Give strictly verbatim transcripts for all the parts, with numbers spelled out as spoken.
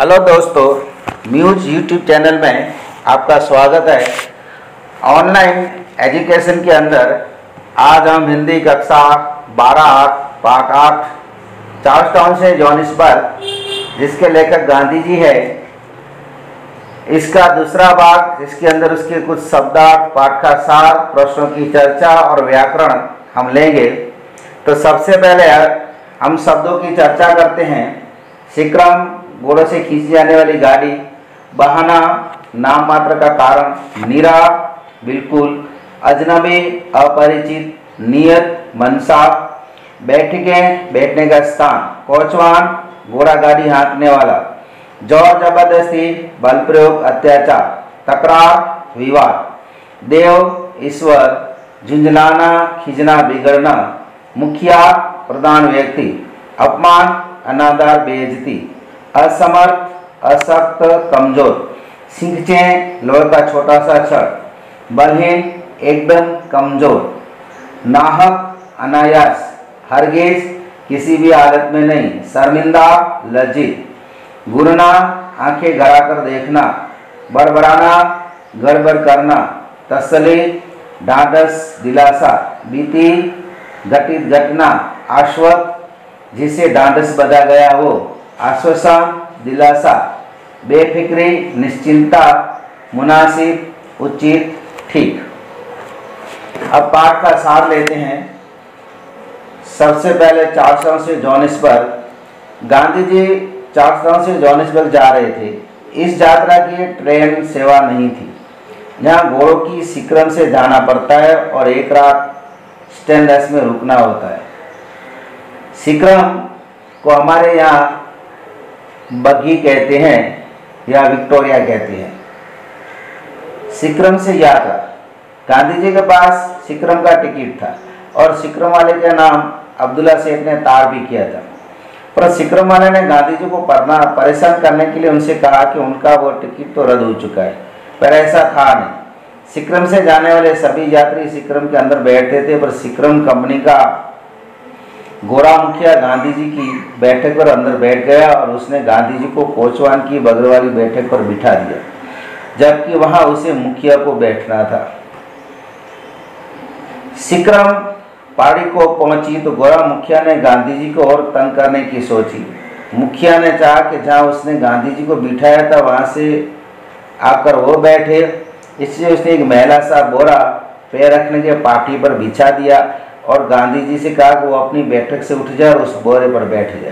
Hello दोस्तों, muse YouTube channel में आपका स्वागत है। ऑनलाइन एजुकेशन के अंदर आज हम हिंदी कक्षा बारह आठ पाठ आठ चार्ल्सटाउन से जोहानिसबर्ग, जिसके लेखक गांधी जी है, इसका दूसरा भाग जिसके अंदर उसके कुछ शब्दार्थ, पाठ का सार, प्रश्नों की चर्चा और व्याकरण हम लेंगे। तो सबसे पहले हम शब्दों की चर्चा करते हैं। शिक्रम, घोड़ों से खींची जाने वाली गाड़ी। बहाना, नाम मात्र का कारण। नीरा, बिल्कुल। अजनबी, अपरिचित। नियत, मनसा। बैठके, बैठने का स्थान। कोचवान, घोड़ा गाड़ी हाँकने वाला। जोर जबरदस्ती, बल प्रयोग, अत्याचार। तकरार, विवाद। देव, ईश्वर। झुंझलाना, खींचना, बिगड़ना। मुखिया, प्रधान व्यक्ति। अपमान, अनादर, बेइज्जती। असमर्थ, अशक्त, कमजोर। सिंगचे, लोहे का छोटा सा छड़। बलहीन, एकदम कमजोर। नाहक, अनायास। हरगिज, किसी भी हालत में नहीं। शर्मिंदा, लज्जित। घूरना, आंखें गड़ा कर देखना। बड़बड़ाना, गड़बड़ करना। तसल्ली, ढांढस, दिलासा। बीती, घटित घटना। आश्वस्त, जिसे ढांढस बंधा गया वो। आश्वासन, दिलासा। बेफिक्री, निश्चिंता। मुनासिब, उचित, ठीक। अब पाठ का सार लेते हैं। सबसे पहले चार्ल्सटाउन से जोहानिसबर्ग। गांधी जी चार्ल्सटाउन से जोहानिसबर्ग जा रहे थे। इस यात्रा की ट्रेन सेवा नहीं थी। यहाँ घोड़ों की शिक्रम से जाना पड़ता है और एक रात स्टैंडर्स में रुकना होता है। शिक्रम को हमारे यहाँ बग्गी कहते हैं या विक्टोरिया कहते हैं। शिक्रम से यात्रा। गांधी जी के पास शिक्रम का टिकट था और शिक्रम वाले का नाम अब्दुल्ला सेठ ने तार भी किया था, पर शिक्रम वाले ने गांधी जी को पढ़ना परेशान करने के लिए उनसे कहा कि उनका वो टिकट तो रद्द हो चुका है, पर ऐसा था नहीं। शिक्रम से जाने वाले सभी यात्री शिक्रम के अंदर बैठते थे, पर शिक्रम कंपनी का गोरा मुखिया गांधी जी की बैठक पर अंदर बैठ गया और उसने गांधी जी को कोचवान की बगल वाली बैठक पर बिठा दिया, जबकि वहां उसे मुखिया को बैठना था। शिक्रम पहाड़ी को पहुंची तो गोरा मुखिया ने गांधी जी को और तंग करने की सोची। मुखिया ने चाहा कि जहां उसने गांधी जी को बिठाया था वहां से आकर वो बैठे, इसलिए उसने एक मैला सा बोरा पैर रखने के पाटी पर बिछा दिया और गांधी जी से कहा कि वो अपनी बैठक से उठ जाए और उस बोरे पर बैठ जाए।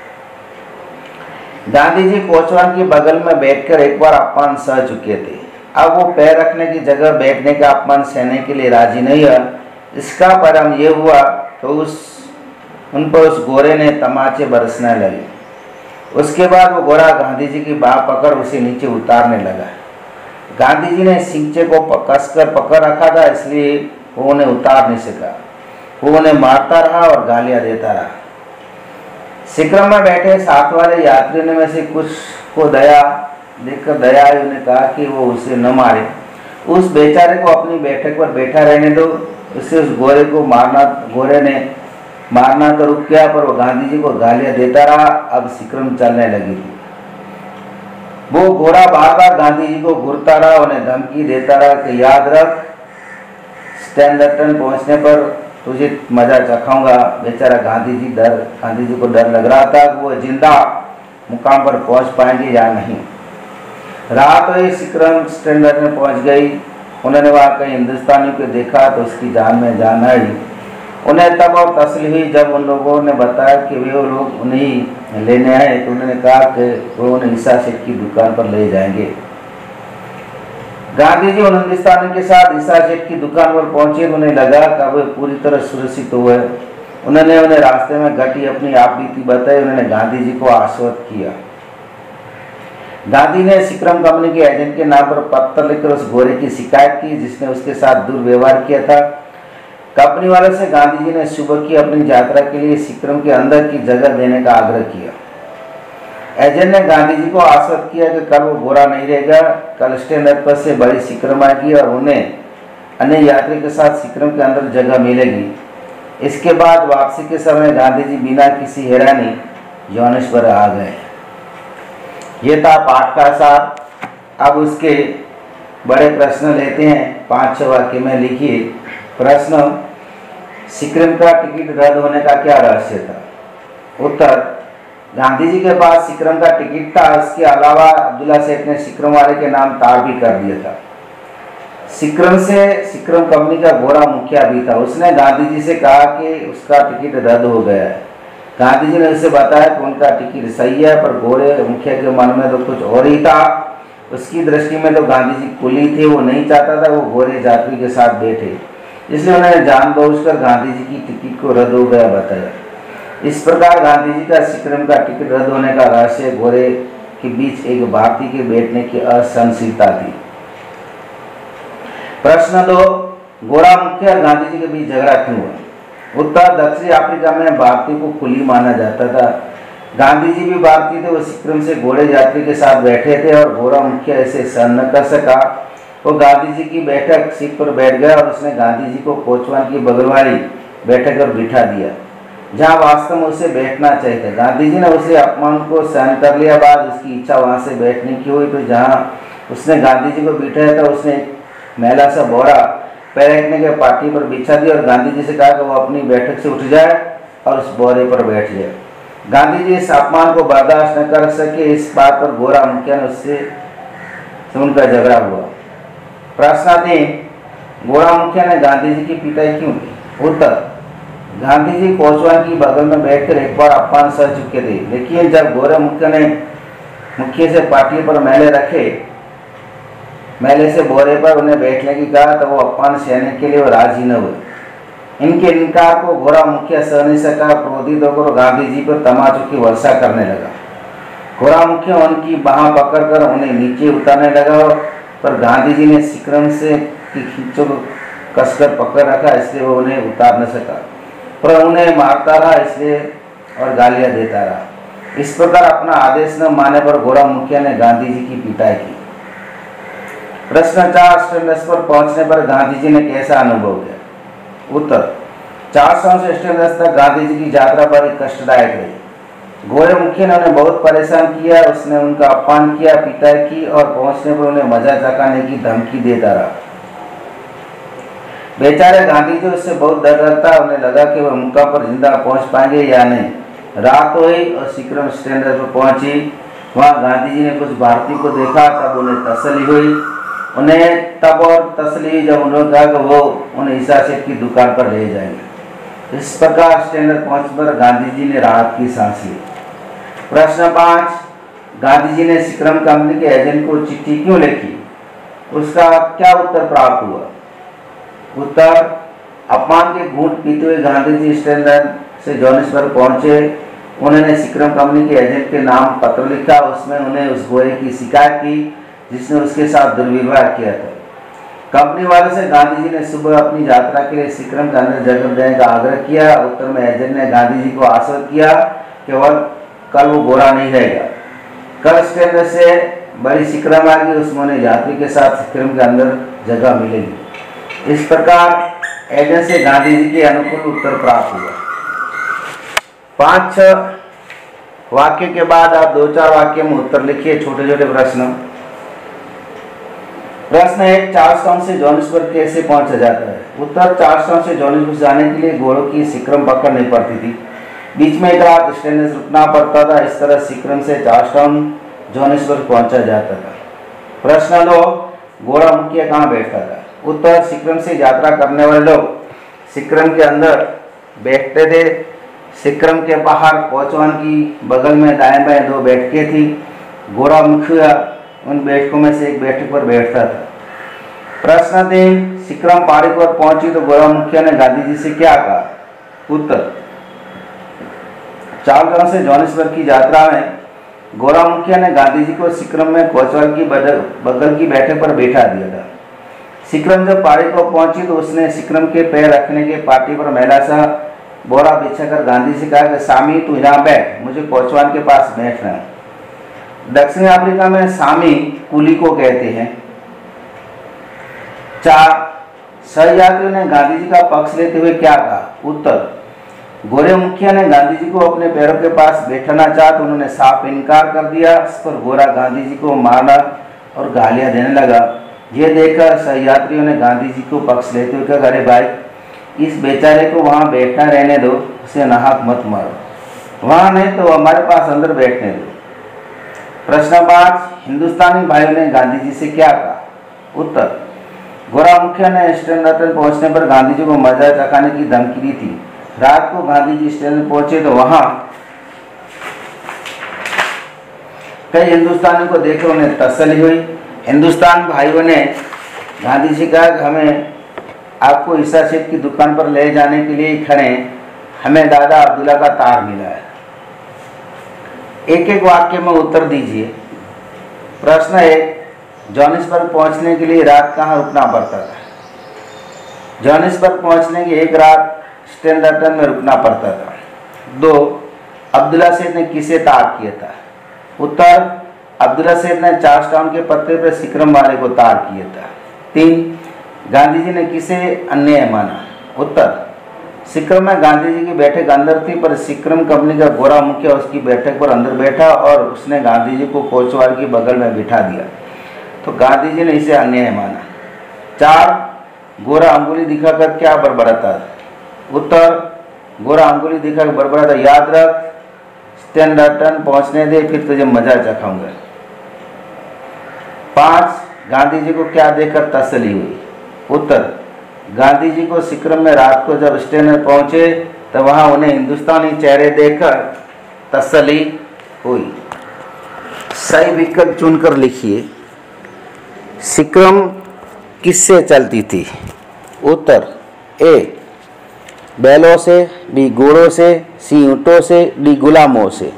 गांधी जी कोचवान की बगल में बैठकर एक बार अपमान सह चुके थे। अब वो पैर रखने की जगह बैठने का अपमान सहने के लिए राजी नहीं है। इसका परिणाम ये हुआ तो उस उन पर उस गोरे ने तमाचे बरसने लगे। उसके बाद वो गोरा गांधी जी की बाह पकड़ उसे नीचे उतारने लगा। गांधी जी ने सिंचे को कसकर पकड़ रखा था, इसलिए वो उन्हें उतार नहीं सका। वो उन्हें मारता रहा और गालियां देता रहा। शिक्रम में बैठे साथ वाले यात्रियों में से कुछ को दया देखकर दया आई, उन्हें कहा कि वो उसे न मारे, उस बेचारे को अपनी बैठक पर बैठा रहने दो। उससे उस गोरे को मारना गोरे ने मारना तो रुक गया, पर वो गांधी जी को गालियां देता रहा। अब शिक्रम चलने लगी थी। वो घोड़ा बार बार गांधी जी को घूरता रहा, उन्हें धमकी देता रहा कि याद रख, स्टैंडर्टन पहुंचने पर तुझे मजा चखाऊंगा। बेचारा गांधी जी डर गांधी जी को डर लग रहा था कि वो जिंदा मुकाम पर पहुंच पाएंगे या नहीं। रात हुई, शिक्रम स्टैंडर्ड में पहुंच गई। उन्होंने वहाँ कई हिंदुस्तानियों को देखा तो उसकी जान में जान आई। उन्हें तब और तसल्ली हुई जब उन लोगों ने बताया कि वे वो लोग उन्हें लेने आए, तो उन्होंने कहा कि वो उन्हें ईसा सेठ की दुकान पर ले जाएंगे। गांधी जी उन हिंदुस्तानियों के साथ ईसा सेठ की दुकान पर पहुंचे तो उन्हें लगा कि वे पूरी तरह सुरक्षित हुए। उन्होंने उन्हें रास्ते में घटी अपनी आप बीती बताई। उन्होंने गांधी जी को आश्वस्त किया। गांधी ने शिक्रम कंपनी के एजेंट के नाम पर पत्र लिखकर उस गोरे की शिकायत की जिसने उसके साथ दुर्व्यवहार किया था। कंपनी वालों से गांधी जी ने सुबह की अपनी यात्रा के लिए शिक्रम के अंदर की जगह देने का आग्रह किया। एजेंट ने गांधी जी को आश्वस्त किया कि कल वो गोरा नहीं रहेगा। कल स्टैंडर्ड पर से बड़ी शिक्रम आएगी और उन्हें अन्य यात्री के साथ शिक्रम के अंदर जगह मिलेगी। इसके बाद वापसी के समय गांधी जी बिना किसी हैरानी जोहानिसबर्ग आ गए। ये था पाठ का सार। अब उसके बड़े प्रश्न लेते हैं। पाँच छह वाक्य में लिखिए। प्रश्न, सिक्किम का टिकट रद्द होने का क्या रहस्य था? उत्तर, गांधी जी के पास सिक्किम का टिकट था। इसके अलावा अब्दुल्ला सेठ ने सिक्किम वाले के नाम तार भी कर दिया था। सिक्किम से सिक्किम कंपनी का गोरा मुखिया भी था। उसने गांधी जी से कहा कि उसका टिकट रद्द हो गया है। गांधी जी ने उसे बताया कि उनका टिकट सही है, पर गोरे मुखिया के मन में तो कुछ और ही था। उसकी दृष्टि में तो गांधी जी कुली थे, वो नहीं चाहता था वो गोरे यात्री के साथ बैठे, इसलिए उन्होंने जानबूझकर गांधी जी की टिकट को रद्द हो गया बताया। इस प्रकार गांधी जी का सिक्किम का टिकट रद्द होने का रहस्य गोरे के बीच एक भारतीय के बैठने की असहनशीलता थी। प्रश्न दो, गोरा मुखिया और गांधी जी के बीच झगड़ा क्यों हुआ? उत्तर, दक्षिण अफ्रीका में भारतीय को कुली माना जाता था। गांधी जी भी भारतीय थे। वो सिक्किम से घोड़े यात्री के साथ बैठे थे और गोरा मुखिया इसे सहन न कर सका। वो गांधी जी की बैठक सीट पर बैठ गया और उसने गांधी जी को कोचवान की बगल वाली बैठक पर बिठा दिया, जहां वास्तव में उसे बैठना चाहिए था। गांधी जी ने उसे अपमान को सहन कर लिया। बाद उसकी इच्छा वहां से बैठने की हुई, तो जहां उसने गांधी जी को बिठाया था उसने एक मैला सा बोरा पैर रखने के पार्टी पर बिछा दिया और गांधी जी से कहा कि वो अपनी बैठक से उठ जाए और उस बोरे पर बैठ जाए। गांधी जी इस अपमान को बर्दाश्त न कर सके। इस बात पर गोरा मुखिया ने उससे उनका झगड़ा हुआ। प्रश्न तीन, गोरा मुखिया ने गांधी जी की पिटाई क्यों की? उत्तर, गांधी जी कोचवान की बगल में बैठकर एक बार अपमान सह चुके थे, लेकिन जब गोरा मुखिया ने मुखिया से पार्टी पर मैले रखे मैले से बोरे पर उन्हें बैठने की कहा तो वो अपमान सहने के लिए वो राजी न हुए। इनके इनकार को गोरा मुखिया सह नहीं सका। क्रोधित होकर गांधी जी पर तमाचों की वर्षा करने लगा। गोरा मुखिया उनकी बाह पकड़कर उन्हें नीचे उतारने लगा, पर गांधी जी ने सिक्किम से की खींचों को कसकर पकड़ रखा, इसलिए वो उन्हें उतार न सका, पर उन्हें मारता रहा इसलिए और गालियां देता रहा। इस प्रकार अपना आदेश न मानने पर गोरा मुखिया ने गांधी जी की पिटाई की। प्रश्न चार, स्टेनलेस पर पहुंचने पर गांधी जी ने कैसा अनुभव किया? उत्तर, चार सौ से स्टेनलेस तक गांधी जी की यात्रा बड़ी कष्टदायक रही। गोरे मुखिया ने उन्हें बहुत परेशान किया। उसने उनका अपमान किया, पिटाई की और पहुंचने पर उन्हें मजा चखाने की धमकी देता रहा। बेचारे गांधी जी उससे बहुत डर लगता। उन्हें लगा कि वह मुकाम पर जिंदा पहुंच पाएंगे या नहीं। रात हुई और सिक्किम स्टेनलेस पर पहुंची। वहां गांधी जी ने कुछ भारतीय को देखा, तब उन्हें तसल्ली हुई। उन्हें तब और तसली जब उन्होंने कहा कि वो उन्हें ईसा सेठ की दुकान पर ले जाएंगे। इस प्रकार स्टेनलेस पहुंचने पर गांधी जी ने राहत की सांस ली। प्रश्न पाँच, गांधी जी ने सिक्किम कंपनी के एजेंट को चिट्ठी क्यों लिखी? उसका क्या उत्तर प्राप्त हुआ? उत्तर, अपमान के घूंट पीते हुए गांधी जी स्टेनलेस से जोहानिसबर्ग पहुंचे। उन्होंने सिक्किम कंपनी के एजेंट के नाम पत्र लिखा। उसमें उन्हें उस गोरे की शिकायत की जिसने उसके साथ दुर्व्यवहार किया था। कंपनी वाले से गांधी जी ने सुबह अपनी यात्रा के लिए सिक्किम के अंदर जगह देने का आग्रह किया। उत्तर में एजेंट ने गांधी जी को आश्वस्त किया कि वह कल वो गोरा नहीं रहेगा। कल स्टेशन से बड़ी सिक्किम आ गई, उसमें उन्हें यात्री के साथ सिक्किम के अंदर जगह मिलेगी। इस प्रकार एजेंट से गांधी जी के अनुकूल उत्तर प्राप्त हुआ। पाँच छह वाक्य के बाद आप दो चार वाक्य में उत्तर लिखिए, छोटे छोटे प्रश्न। प्रश्न एक, चार्ल्सटाउन से जोहानिसबर्ग कैसे पहुंचा जाता है? उत्तर, चार्ल्सटाउन से जोहानिसबर्ग जाने के लिए घोड़ों की सिक्किम पकड़नी पड़ती थी। बीच में एक रात स्टेनलेस रुकना पड़ता था। इस तरह सिक्किम से चार्ल्सटाउन जोहानिसबर्ग पहुंचा जाता था। प्रश्न दो, गोरा मुखिया कहाँ बैठता था? उत्तर, सिक्किम से यात्रा करने वाले लोग सिक्किम के अंदर बैठते थे। सिक्किम के बाहर कोचवान की बगल में दाएं बाएं दो बैठकें थी। गोरा मुखिया उन बैठकों में से एक बैठक पर बैठता था। प्रश्न तीन, सिक्किम पहाड़ी पर पहुंची तो गोरा मुखिया ने गांधी जी से क्या कहा? उत्तर, चार्ल्सटाउन से जोहानिसबर्ग की यात्रा में गोरा मुखिया ने गांधी जी को सिक्किम में कोचवान की बगल की बैठक पर बैठा दिया था। सिक्किम जब पहाड़ी पर पहुंची तो उसने सिक्किम के पैर रखने के पार्टी पर मैला सा बोरा बिछाकर गांधी से कहा कि सामी तू यहाँ बैठ, मुझे कोचवान के पास बैठना है। दक्षिण अफ्रीका में सामी कुली को कहते हैं। चार, सहयात्रियों ने गांधी जी का पक्ष लेते हुए क्या कहा? उत्तर, गोरे मुखिया ने गांधी जी को अपने पैरों के पास बैठाना चाहा तो उन्होंने साफ इनकार कर दिया। इस पर गोरा गांधी जी को मारना और गालियां देने लगा। ये देखकर सहयात्रियों ने गांधी जी को पक्ष लेते हुए कहा, अरे भाई, इस बेचारे को वहाँ बैठना रहने दो, उसे नाहक मत मारो, वहाँ नहीं तो हमारे पास अंदर बैठने दो। प्रश्न पाँच, हिंदुस्तानी भाइयों ने गांधी जी से क्या कहा? उत्तर, गोरा मुखिया ने स्टैंड पहुंचने पर गांधी जी को मजा चखाने की धमकी दी थी। रात को गांधी जी स्टैंड पहुंचे तो वहां कई हिंदुस्तानियों को देखकर उन्हें तसल्ली हुई। हिंदुस्तान भाइयों ने गांधी जी कहा कि हमें आपको ईसा सेठ की दुकान पर ले जाने के लिए खड़े, हमें दादा अब्दुल्ला का तार मिला है। एक एक वाक्य में उत्तर दीजिए। प्रश्न एक, जोहानिसबर्ग पहुंचने के लिए रात कहाँ रुकना पड़ता था? जोहानिसबर्ग पहुंचने की एक रात स्टैंडर्टन में रुकना पड़ता था। दो, अब्दुल्ला सेठ ने किसे तार किया था? उत्तर, अब्दुल्ला सेठ ने चार्ल्सटाउन के पत्ते पर सिक्रम वाले को तार किया था। तीन, गांधी जी ने किसे अन्याय माना? उत्तर, सिक्रम में गांधी जी की बैठक अंदर थी, पर सिक्रम कंपनी का गोरा मुखिया उसकी बैठक पर अंदर बैठा और उसने गांधी जी को कोचवाल की बगल में बिठा दिया, तो गांधी जी ने इसे अन्याय माना। चार, गोरा अंगुली दिखाकर क्या बड़बड़ाता? उत्तर, गोरा अंगुली दिखाकर बड़बड़ाता, याद रख, स्टैंडर्टन पहुंचने दे, फिर तुझे मजा चखाऊंगा। पाँच, गांधी जी को क्या देखकर तसल्ली हुई? उत्तर, गांधी जी को सिक्रम में रात को जब स्टैंड पहुंचे तो वहां उन्हें हिंदुस्तानी चेहरे देखकर तसल्ली हुई। सही विकल्प चुनकर लिखिए। सिक्रम किससे चलती थी? उत्तर, ए बैलों से, बी घोड़ों से, सी ऊंटों से, डी गुलामों से।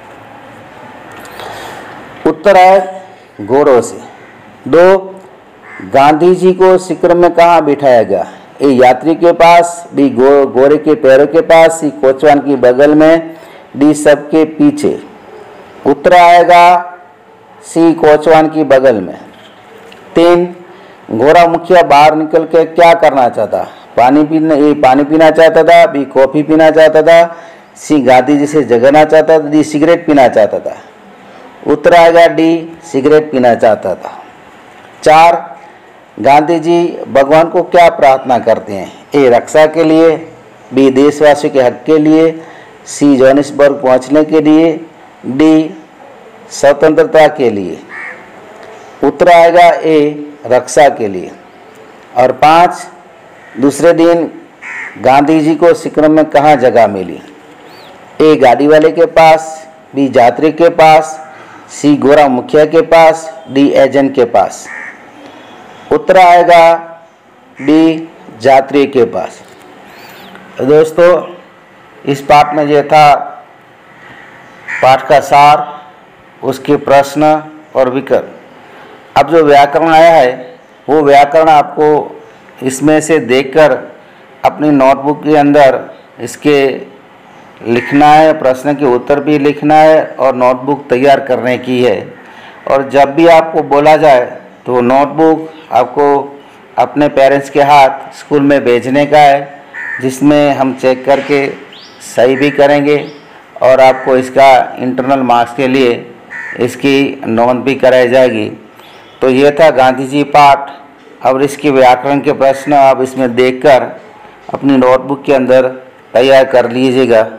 उत्तर है घोड़ों से। दो, गांधी जी को सिक्रम में कहाँ बिठाया गया? ए यात्री के पास, बी गो, गोरे के पैरों के पास, सी कोचवान की बगल में, डी सबके पीछे। उत्तर आएगा सी कोचवान की बगल में। तीन, गोरा मुखिया बाहर निकल के क्या करना चाहता? पानी पीना ए पानी पीना चाहता था, बी कॉफ़ी पीना चाहता था, सी गांधी जी से झगड़ना चाहता था, डी सिगरेट पीना चाहता था। उत्तर आएगा डी सिगरेट पीना चाहता था। चार, गांधी जी भगवान को क्या प्रार्थना करते हैं? ए रक्षा के लिए, बी देशवासियों के हक के लिए, सी जोहानिसबर्ग पहुंचने के लिए, डी स्वतंत्रता के लिए। उत्तर आएगा ए रक्षा के लिए। और पाँच, दूसरे दिन गांधी जी को सिक्रम में कहाँ जगह मिली? ए गाड़ी वाले के पास, बी यात्री के पास, सी गोरा मुखिया के पास, डी एजेंट के पास। उत्तर आएगा डी यात्री के पास। दोस्तों, इस पाठ में यह था पाठ का सार, उसके प्रश्न और विकल्प। अब जो व्याकरण आया है वो व्याकरण आपको इसमें से देखकर अपनी नोटबुक के अंदर इसके लिखना है, प्रश्न के उत्तर भी लिखना है और नोटबुक तैयार करने की है। और जब भी आपको बोला जाए तो नोटबुक आपको अपने पेरेंट्स के हाथ स्कूल में भेजने का है, जिसमें हम चेक करके सही भी करेंगे और आपको इसका इंटरनल मार्क्स के लिए इसकी नोंद भी कराई जाएगी। तो ये था गांधी जी पाठ। अब इसके व्याकरण के प्रश्न आप इसमें देखकर अपनी नोटबुक के अंदर तैयार कर लीजिएगा।